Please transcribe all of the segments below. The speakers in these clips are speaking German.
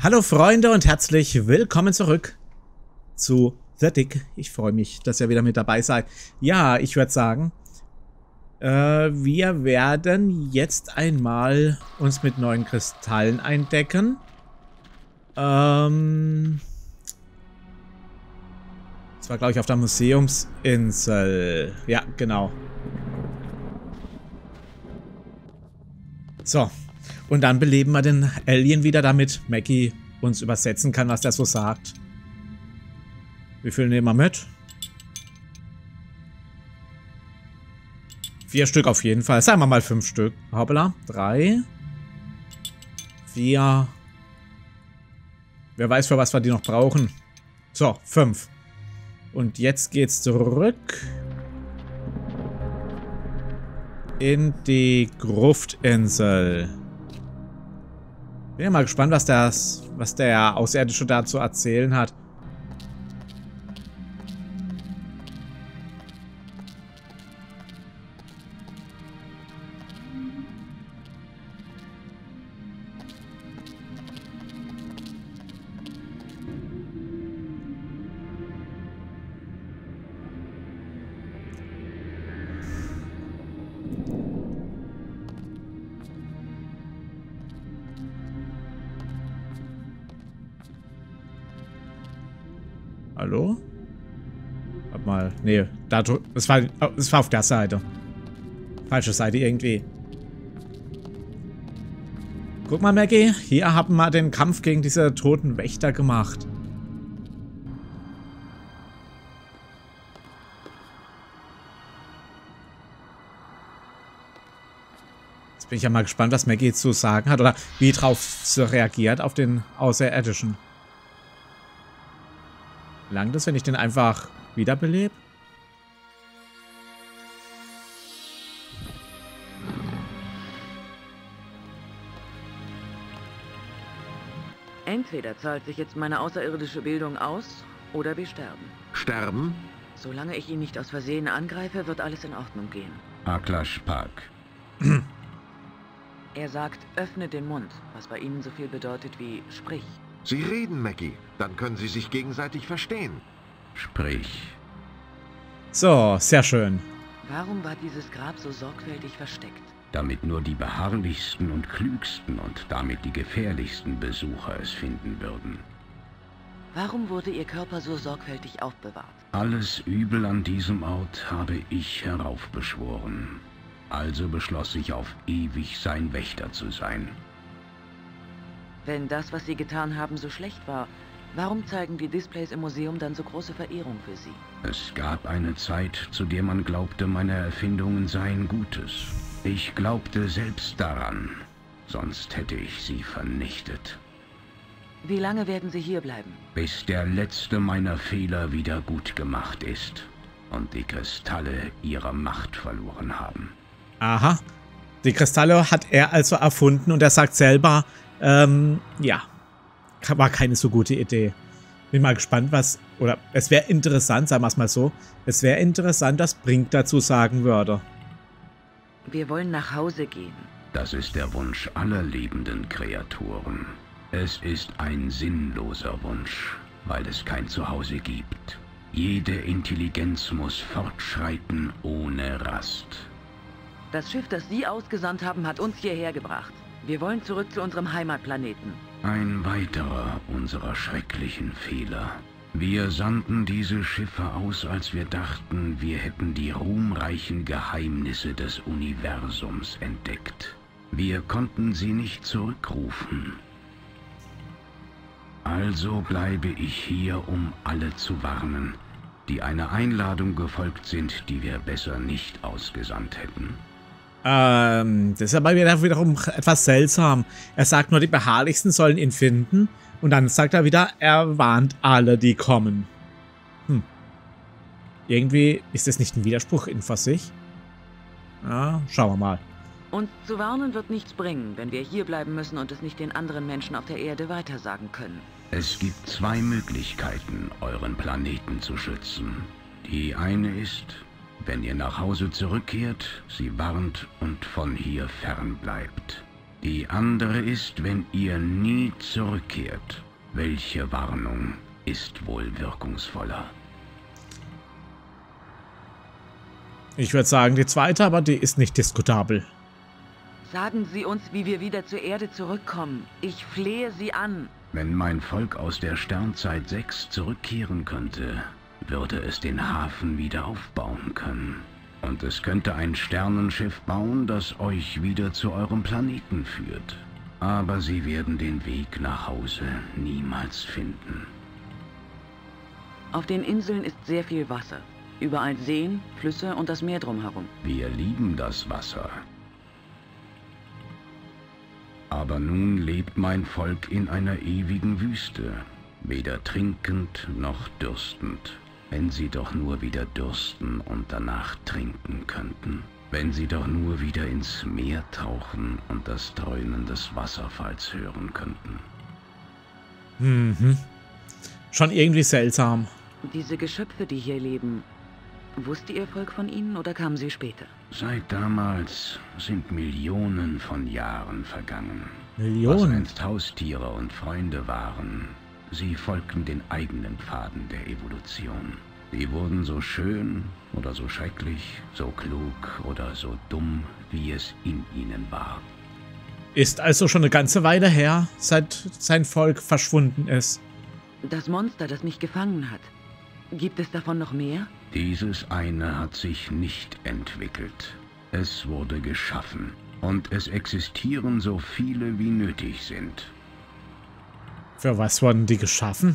Hallo Freunde und herzlich willkommen zurück zu The Dig. Ich freue mich, dass ihr wieder mit dabei seid. Ja, ich würde sagen, wir werden jetzt einmal uns mit neuen Kristallen eindecken. Das war, glaube ich, auf der Museumsinsel. Ja, genau. So. Und dann beleben wir den Alien wieder, damit Maggie uns übersetzen kann, was der so sagt. Wie viel nehmen wir mit? 4 Stück auf jeden Fall. Sagen wir mal 5 Stück. Hoppala. 3. 4. Wer weiß, für was wir die noch brauchen. So, 5. Und jetzt geht's zurück in die Gruftinsel. Bin ja mal gespannt, was der Außerirdische da zu erzählen hat. Hallo? Warte mal. Nee, es war auf der Seite. Falsche Seite irgendwie. Guck mal, Maggie. Hier haben wir den Kampf gegen diese toten Wächter gemacht. Jetzt bin ich ja mal gespannt, was Maggie zu sagen hat. Oder wie drauf sie reagiert auf den Außerirdischen. Langt es, wenn ich den einfach wiederbelebe? Entweder zahlt sich jetzt meine außerirdische Bildung aus, oder wir sterben. Sterben? Solange ich ihn nicht aus Versehen angreife, wird alles in Ordnung gehen. Aklash Park. Er sagt, öffne den Mund, was bei Ihnen so viel bedeutet wie sprich. Sie reden, Maggie. Dann können Sie sich gegenseitig verstehen. Sprich. So, sehr schön. Warum war dieses Grab so sorgfältig versteckt? Damit nur die beharrlichsten und klügsten und damit die gefährlichsten Besucher es finden würden. Warum wurde Ihr Körper so sorgfältig aufbewahrt? Alles Übel an diesem Ort habe ich heraufbeschworen. Also beschloss ich auf ewig sein Wächter zu sein. Wenn das, was Sie getan haben, so schlecht war, warum zeigen die Displays im Museum dann so große Verehrung für Sie? Es gab eine Zeit, zu der man glaubte, meine Erfindungen seien Gutes. Ich glaubte selbst daran, sonst hätte ich sie vernichtet. Wie lange werden Sie hier bleiben? Bis der letzte meiner Fehler wieder gut gemacht ist und die Kristalle ihre Macht verloren haben. Aha. Die Kristalle hat er also erfunden und er sagt selber, ja, war keine so gute Idee. Bin mal gespannt, oder es wäre interessant, sagen wir es mal so, es wäre interessant, was Brink dazu sagen würde. Wir wollen nach Hause gehen. Das ist der Wunsch aller lebenden Kreaturen. Es ist ein sinnloser Wunsch, weil es kein Zuhause gibt. Jede Intelligenz muss fortschreiten ohne Rast. Das Schiff, das Sie ausgesandt haben, hat uns hierher gebracht. Wir wollen zurück zu unserem Heimatplaneten. Ein weiterer unserer schrecklichen Fehler. Wir sandten diese Schiffe aus, als wir dachten, wir hätten die ruhmreichen Geheimnisse des Universums entdeckt. Wir konnten sie nicht zurückrufen. Also bleibe ich hier, um alle zu warnen, die einer Einladung gefolgt sind, die wir besser nicht ausgesandt hätten. Das ist aber wiederum etwas seltsam. Er sagt nur, die Beharrlichsten sollen ihn finden. Und dann sagt er wieder, er warnt alle, die kommen. Irgendwie ist das nicht ein Widerspruch in für sich. Ja, schauen wir mal. Uns zu warnen wird nichts bringen, wenn wir hier bleiben müssen und es nicht den anderen Menschen auf der Erde weitersagen können. Es gibt 2 Möglichkeiten, euren Planeten zu schützen. Die eine ist, wenn ihr nach Hause zurückkehrt, sie warnt und von hier fern bleibt. Die andere ist, wenn ihr nie zurückkehrt. Welche Warnung ist wohl wirkungsvoller? Ich würde sagen, die zweite, aber die ist nicht diskutabel. Sagen Sie uns, wie wir wieder zur Erde zurückkommen. Ich flehe Sie an. Wenn mein Volk aus der Sternzeit 6 zurückkehren könnte, würde es den Hafen wieder aufbauen können. Und es könnte ein Sternenschiff bauen, das euch wieder zu eurem Planeten führt. Aber sie werden den Weg nach Hause niemals finden. Auf den Inseln ist sehr viel Wasser. Überall Seen, Flüsse und das Meer drumherum. Wir lieben das Wasser. Aber nun lebt mein Volk in einer ewigen Wüste, weder trinkend noch dürstend. Wenn sie doch nur wieder dürsten und danach trinken könnten. Wenn sie doch nur wieder ins Meer tauchen und das Dröhnen des Wasserfalls hören könnten. Mhm. Schon irgendwie seltsam. Diese Geschöpfe, die hier leben, wusste Ihr Volk von ihnen oder kamen sie später? Seit damals sind Millionen von Jahren vergangen. Was Millionen? einst Haustiere und Freunde waren, sie folgten den eigenen Pfaden der Evolution. Sie wurden so schön oder so schrecklich, so klug oder so dumm, wie es in ihnen war. Ist also schon eine ganze Weile her, seit sein Volk verschwunden ist. Das Monster, das mich gefangen hat. Gibt es davon noch mehr? Dieses eine hat sich nicht entwickelt. Es wurde geschaffen. Und es existieren so viele, wie nötig sind. Für was wurden die geschaffen?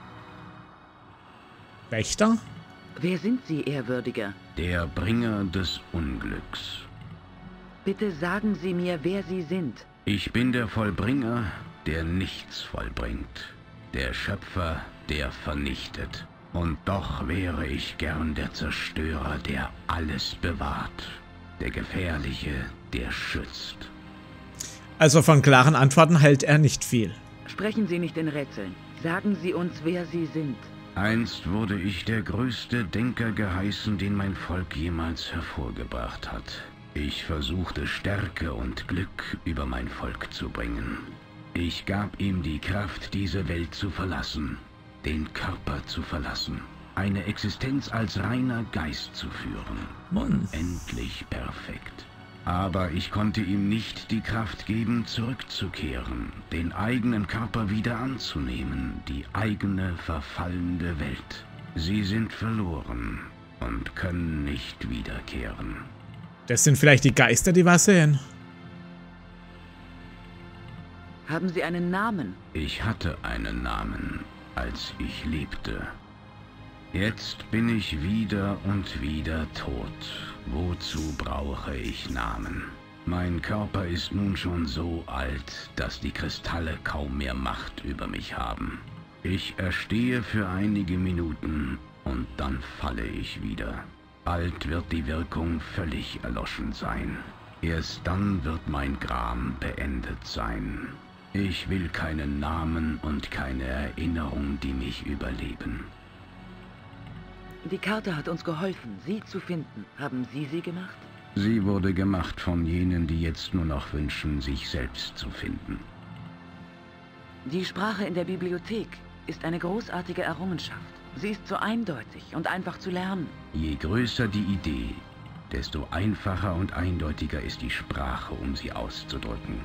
Wächter? Wer sind Sie, Ehrwürdiger? Der Bringer des Unglücks. Bitte sagen Sie mir, wer Sie sind. Ich bin der Vollbringer, der nichts vollbringt. Der Schöpfer, der vernichtet. Und doch wäre ich gern der Zerstörer, der alles bewahrt. Der Gefährliche, der schützt. Also von klaren Antworten hält er nicht viel. Sprechen Sie nicht in Rätseln. Sagen Sie uns, wer Sie sind. Einst wurde ich der größte Denker geheißen, den mein Volk jemals hervorgebracht hat. Ich versuchte Stärke und Glück über mein Volk zu bringen. Ich gab ihm die Kraft, diese Welt zu verlassen, den Körper zu verlassen, eine Existenz als reiner Geist zu führen. Unendlich perfekt. Aber ich konnte ihm nicht die Kraft geben, zurückzukehren, den eigenen Körper wieder anzunehmen, die eigene verfallende Welt. Sie sind verloren und können nicht wiederkehren. Das sind vielleicht die Geister, die was sehen. Haben Sie einen Namen? Ich hatte einen Namen, als ich lebte. Jetzt bin ich wieder und wieder tot. Wozu brauche ich Namen? Mein Körper ist nun schon so alt, dass die Kristalle kaum mehr Macht über mich haben. Ich erstehe für einige Minuten und dann falle ich wieder. Bald wird die Wirkung völlig erloschen sein. Erst dann wird mein Gram beendet sein. Ich will keinen Namen und keine Erinnerung, die mich überleben. Die Karte hat uns geholfen, Sie zu finden. Haben Sie sie gemacht? Sie wurde gemacht von jenen, die jetzt nur noch wünschen, sich selbst zu finden. Die Sprache in der Bibliothek ist eine großartige Errungenschaft. Sie ist so eindeutig und einfach zu lernen. Je größer die Idee, desto einfacher und eindeutiger ist die Sprache, um sie auszudrücken.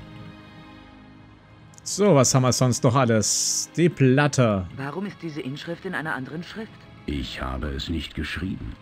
So, was haben wir sonst noch alles? Die Platte. Warum ist diese Inschrift in einer anderen Schrift? Ich habe es nicht geschrieben.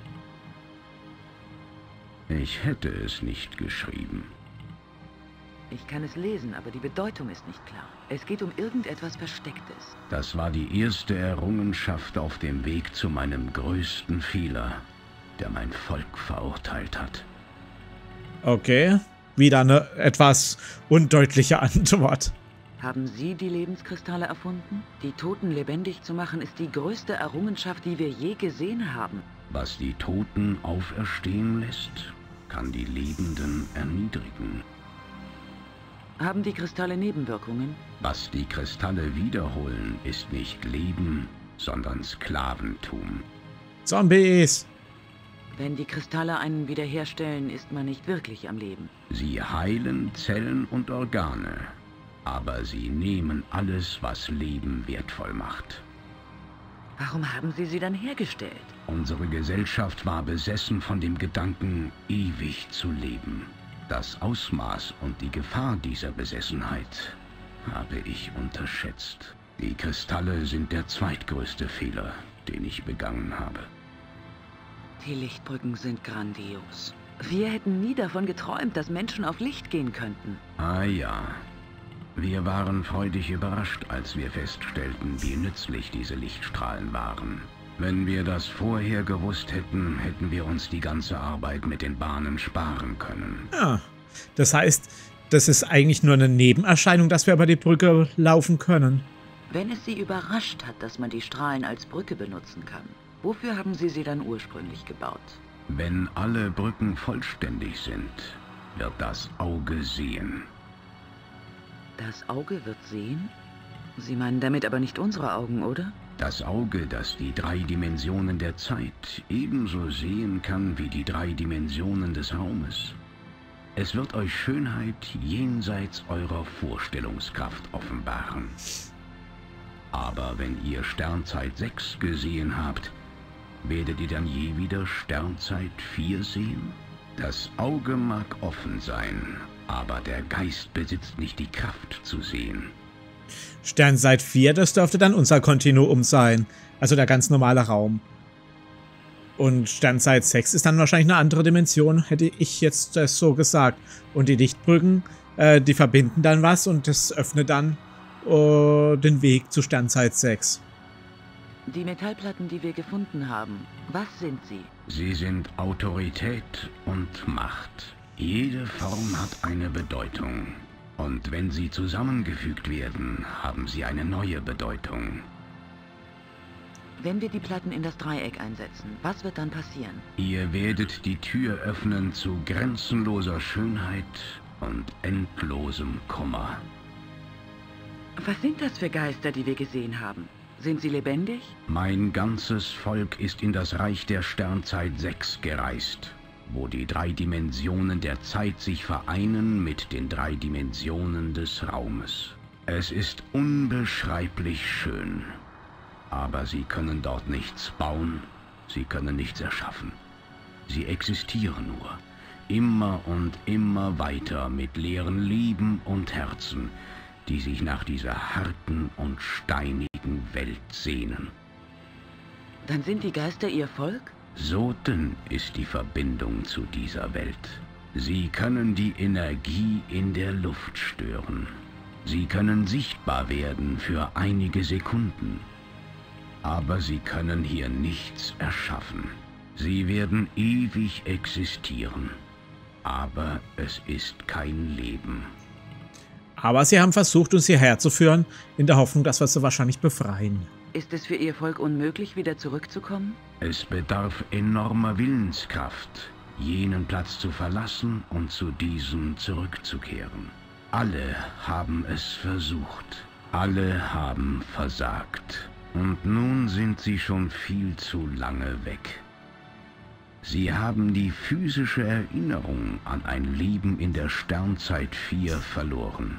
Ich hätte es nicht geschrieben. Ich kann es lesen, aber die Bedeutung ist nicht klar. Es geht um irgendetwas Verstecktes. Das war die erste Errungenschaft auf dem Weg zu meinem größten Fehler, der mein Volk verurteilt hat. Okay, wieder eine etwas undeutliche Antwort. Haben Sie die Lebenskristalle erfunden? Die Toten lebendig zu machen, ist die größte Errungenschaft, die wir je gesehen haben. Was die Toten auferstehen lässt, kann die Lebenden erniedrigen. Haben die Kristalle Nebenwirkungen? Was die Kristalle wiederholen, ist nicht Leben, sondern Sklaventum. Zombies. Wenn die Kristalle einen wiederherstellen, ist man nicht wirklich am Leben. Sie heilen Zellen und Organe, aber sie nehmen alles, was Leben wertvoll macht. Warum haben Sie sie dann hergestellt? Unsere Gesellschaft war besessen von dem Gedanken, ewig zu leben. Das Ausmaß und die Gefahr dieser Besessenheit habe ich unterschätzt. Die Kristalle sind der zweitgrößte Fehler, den ich begangen habe. Die Lichtbrücken sind grandios. Wir hätten nie davon geträumt, dass Menschen auf Licht gehen könnten. Ah ja. Wir waren freudig überrascht, als wir feststellten, wie nützlich diese Lichtstrahlen waren. Wenn wir das vorher gewusst hätten, hätten wir uns die ganze Arbeit mit den Bahnen sparen können. Ja, das heißt, das ist eigentlich nur eine Nebenerscheinung, dass wir über die Brücke laufen können. Wenn es Sie überrascht hat, dass man die Strahlen als Brücke benutzen kann, wofür haben Sie sie dann ursprünglich gebaut? Wenn alle Brücken vollständig sind, wird das Auge sehen. Das Auge wird sehen? Sie meinen damit aber nicht unsere Augen, oder? Das Auge, das die 3 Dimensionen der Zeit ebenso sehen kann wie die 3 Dimensionen des Raumes. Es wird euch Schönheit jenseits eurer Vorstellungskraft offenbaren. Aber wenn ihr Sternzeit 6 gesehen habt, werdet ihr dann je wieder Sternzeit 4 sehen? Das Auge mag offen sein, aber der Geist besitzt nicht die Kraft zu sehen. Sternzeit 4, das dürfte dann unser Kontinuum sein. Also der ganz normale Raum. Und Sternzeit 6 ist dann wahrscheinlich eine andere Dimension, hätte ich jetzt das so gesagt. Und die Lichtbrücken, die verbinden dann was und das öffnet dann den Weg zu Sternzeit 6. Die Metallplatten, die wir gefunden haben, was sind sie? Sie sind Autorität und Macht. Jede Form hat eine Bedeutung. Und wenn sie zusammengefügt werden, haben sie eine neue Bedeutung. Wenn wir die Platten in das Dreieck einsetzen, was wird dann passieren? Ihr werdet die Tür öffnen zu grenzenloser Schönheit und endlosem Kummer. Was sind das für Geister, die wir gesehen haben? Sind sie lebendig? Mein ganzes Volk ist in das Reich der Sternzeit 6 gereist, wo die 3 Dimensionen der Zeit sich vereinen mit den 3 Dimensionen des Raumes. Es ist unbeschreiblich schön, aber sie können dort nichts bauen, sie können nichts erschaffen. Sie existieren nur, immer und immer weiter mit leeren Lieben und Herzen, die sich nach dieser harten und steinigen Welt sehnen. Dann sind die Geister ihr Volk? So dünn ist die Verbindung zu dieser Welt. Sie können die Energie in der Luft stören. Sie können sichtbar werden für einige Sekunden. Aber sie können hier nichts erschaffen. Sie werden ewig existieren. Aber es ist kein Leben. Aber sie haben versucht, uns hierher zu führen, in der Hoffnung, dass wir sie wahrscheinlich befreien. Ist es für ihr Volk unmöglich, wieder zurückzukommen? Es bedarf enormer Willenskraft, jenen Platz zu verlassen und zu diesem zurückzukehren. Alle haben es versucht. Alle haben versagt. Und nun sind sie schon viel zu lange weg. Sie haben die physische Erinnerung an ein Leben in der Sternzeit 4 verloren.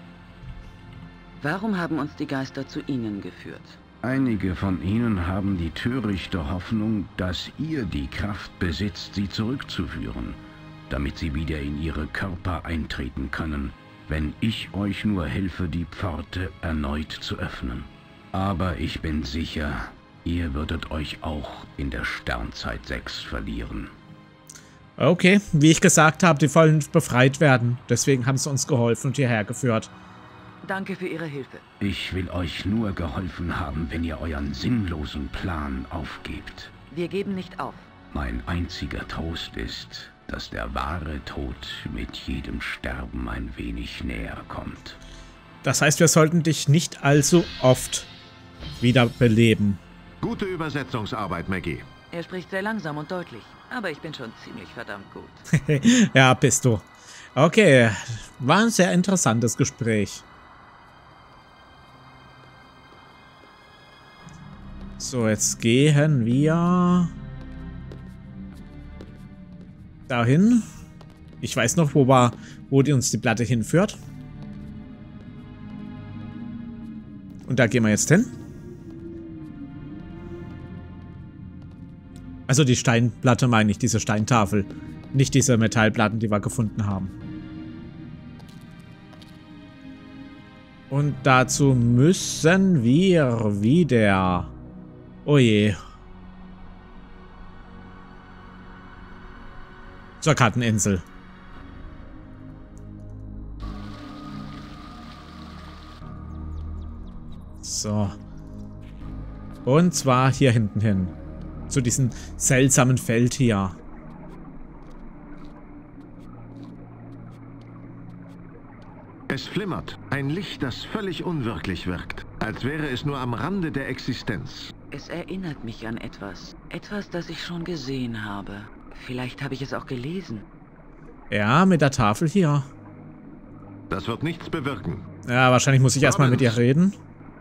Warum haben uns die Geister zu ihnen geführt? Einige von ihnen haben die törichte Hoffnung, dass ihr die Kraft besitzt, sie zurückzuführen, damit sie wieder in ihre Körper eintreten können, wenn ich euch nur helfe, die Pforte erneut zu öffnen. Aber ich bin sicher, ihr würdet euch auch in der Sternzeit 6 verlieren. Okay, wie ich gesagt habe, die wollen befreit werden. Deswegen haben sie uns geholfen und hierher geführt. Danke für Ihre Hilfe. Ich will euch nur geholfen haben, wenn ihr euren sinnlosen Plan aufgebt. Wir geben nicht auf. Mein einziger Trost ist, dass der wahre Tod mit jedem Sterben ein wenig näher kommt. Das heißt, wir sollten dich nicht allzu oft wiederbeleben. Gute Übersetzungsarbeit, Maggie. Er spricht sehr langsam und deutlich, aber ich bin schon ziemlich verdammt gut. Ja, bist du. Okay, war ein sehr interessantes Gespräch. So, jetzt gehen wir Dahin. Ich weiß noch, wo die uns die Platte hinführt. Und da gehen wir jetzt hin. Also die Steinplatte meine ich, diese Steintafel. Nicht diese Metallplatten, die wir gefunden haben. Und dazu müssen wir wieder... Oh je. Zur Karteninsel. So. Und zwar hier hinten hin. Zu diesem seltsamen Feld hier. Es flimmert. Ein Licht, das völlig unwirklich wirkt. Als wäre es nur am Rande der Existenz. Es erinnert mich an etwas. Etwas, das ich schon gesehen habe. Vielleicht habe ich es auch gelesen. Ja, mit der Tafel hier. Das wird nichts bewirken. Ja, wahrscheinlich muss ich erstmal mit ihr reden.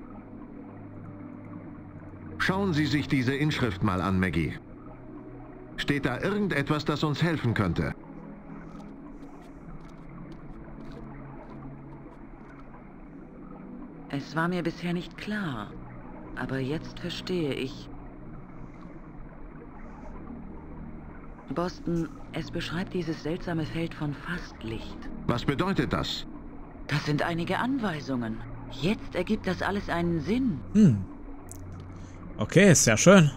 Schauen Sie sich diese Inschrift mal an, Maggie. Steht da irgendetwas, das uns helfen könnte? Es war mir bisher nicht klar. Aber jetzt verstehe ich. Boston, es beschreibt dieses seltsame Feld von Fastlicht. Was bedeutet das? Das sind einige Anweisungen. Jetzt ergibt das alles einen Sinn. Okay, sehr schön.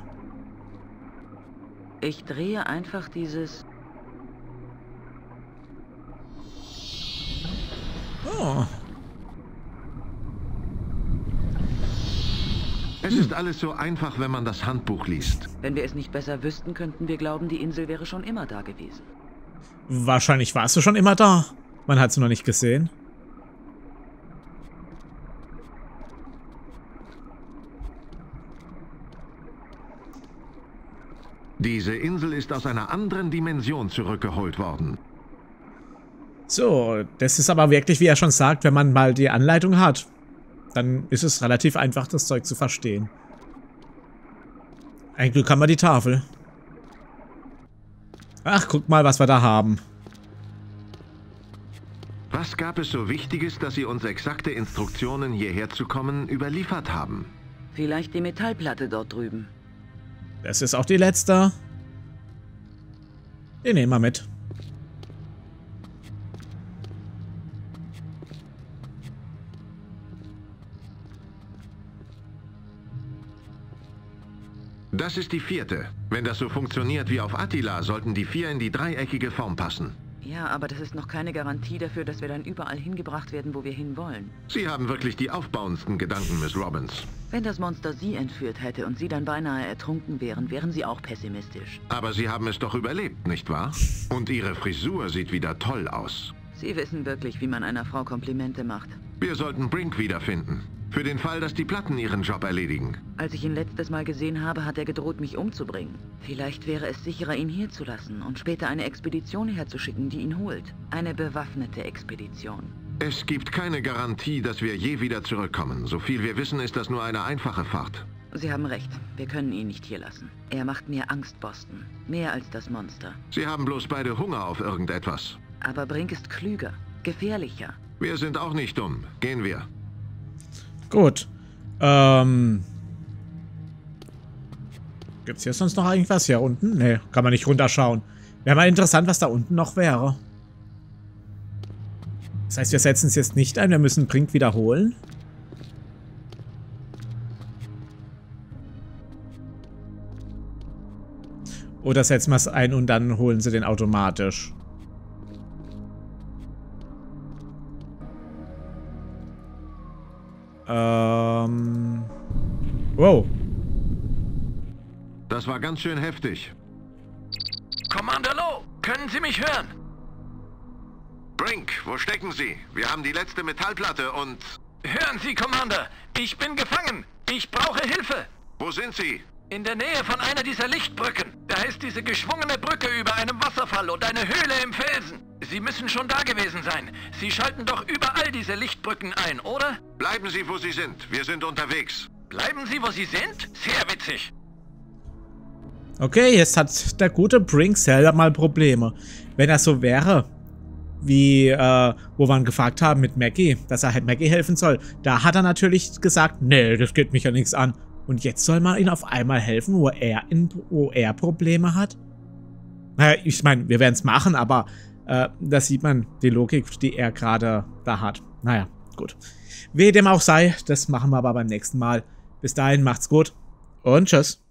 Ich drehe einfach dieses... Oh. Es ist alles so einfach, wenn man das Handbuch liest. Wenn wir es nicht besser wüssten, könnten wir glauben, die Insel wäre schon immer da gewesen. Wahrscheinlich warst du schon immer da. Man hat sie noch nicht gesehen. Diese Insel ist aus einer anderen Dimension zurückgeholt worden. So, das ist aber wirklich, wie er schon sagt, wenn man mal die Anleitung hat, dann ist es relativ einfach, das Zeug zu verstehen. Ein Glück haben wir die Tafel. Ach, guck mal, was wir da haben. Was gab es so Wichtiges, dass Sie uns exakte Instruktionen, hierher zu kommen, überliefert haben? Vielleicht die Metallplatte dort drüben. Das ist auch die letzte. Die nehmen wir mit. Das ist die 4. Wenn das so funktioniert wie auf Attila, sollten die 4 in die dreieckige Form passen. Ja, aber das ist noch keine Garantie dafür, dass wir dann überall hingebracht werden, wo wir hinwollen. Sie haben wirklich die aufbauendsten Gedanken, Miss Robbins. Wenn das Monster Sie entführt hätte und Sie dann beinahe ertrunken wären, wären Sie auch pessimistisch. Aber Sie haben es doch überlebt, nicht wahr? Und Ihre Frisur sieht wieder toll aus. Sie wissen wirklich, wie man einer Frau Komplimente macht. Wir sollten Brink wiederfinden. Für den Fall, dass die Platten ihren Job erledigen. Als ich ihn letztes Mal gesehen habe, hat er gedroht, mich umzubringen. Vielleicht wäre es sicherer, ihn hier zu lassen und später eine Expedition herzuschicken, die ihn holt. Eine bewaffnete Expedition. Es gibt keine Garantie, dass wir je wieder zurückkommen. So viel wir wissen, ist das nur eine einfache Fahrt. Sie haben recht. Wir können ihn nicht hier lassen. Er macht mir Angst, Boston. Mehr als das Monster. Sie haben bloß beide Hunger auf irgendetwas. Aber Brink ist klüger. Gefährlicher. Wir sind auch nicht dumm. Gehen wir. Gut. Gibt's hier sonst noch irgendwas hier unten? Nee, kann man nicht runterschauen. Wäre mal interessant, was da unten noch wäre. Das heißt, wir setzen es jetzt nicht ein, wir müssen Brink wiederholen. Oder setzen wir es ein und dann holen sie den automatisch. Wow. Das war ganz schön heftig. Commander Lowe, können Sie mich hören? Brink, wo stecken Sie? Wir haben die letzte Metallplatte und... Hören Sie, Commander, ich bin gefangen. Ich brauche Hilfe. Wo sind Sie? In der Nähe von einer dieser Lichtbrücken. Da ist diese geschwungene Brücke über einem Wasserfall und eine Höhle im Felsen. Sie müssen schon da gewesen sein. Sie schalten doch überall diese Lichtbrücken ein, oder? Bleiben Sie, wo Sie sind. Wir sind unterwegs. Bleiben Sie, wo Sie sind? Sehr witzig. Okay, jetzt hat der gute Brink selber mal Probleme. Wenn er so wäre, wie, wo wir ihn gefragt haben mit Maggie, dass er halt Maggie helfen soll, da hat er natürlich gesagt, nee, das geht mich ja nichts an. Und jetzt soll man ihm auf einmal helfen, wo er Probleme hat? Naja, ich meine, wir werden es machen, aber da sieht man die Logik, die er gerade da hat. Naja, gut. Wie dem auch sei, das machen wir aber beim nächsten Mal. Bis dahin, macht's gut und tschüss.